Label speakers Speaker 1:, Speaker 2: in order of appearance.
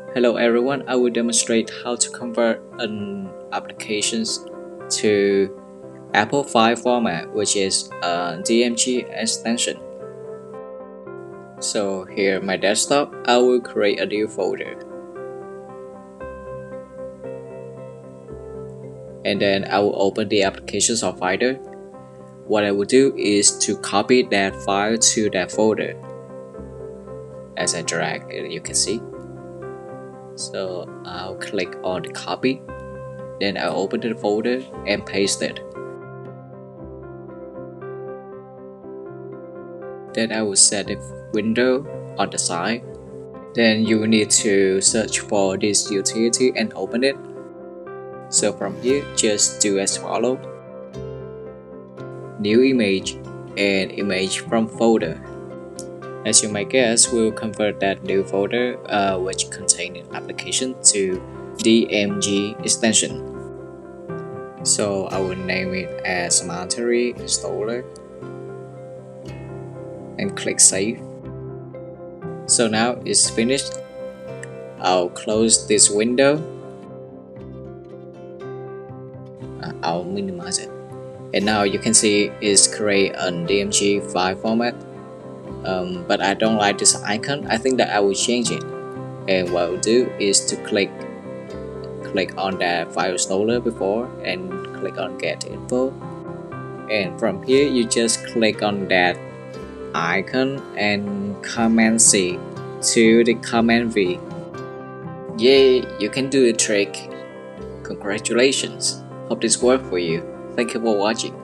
Speaker 1: Hello everyone, I will demonstrate how to convert an applications to Apple file format, which is a DMG extension. So here my desktop, I will create a new folder. And then I will open the applications of Finder. What I will do is to copy that file to that folder. As I drag it, you can see. So I'll click on the copy, then I'll open the folder and paste it. Then I will set the window on the side. Then you will need to search for this utility and open it. So from here, just do as follows. New image and image from folder. As you might guess, we'll convert that new folder which contains an application to DMG extension. So I will name it as Monterey installer and click save. So now it's finished. I'll close this window. I'll minimize it. And now you can see it's create a DMG file format. But I don't like this icon. I think that I will change it. And what I'll do is to click on that file installer before and click on get info. And from here you just click on that icon and command C to the command V. Yay, you can do the trick. Congratulations. Hope this worked for you. Thank you for watching.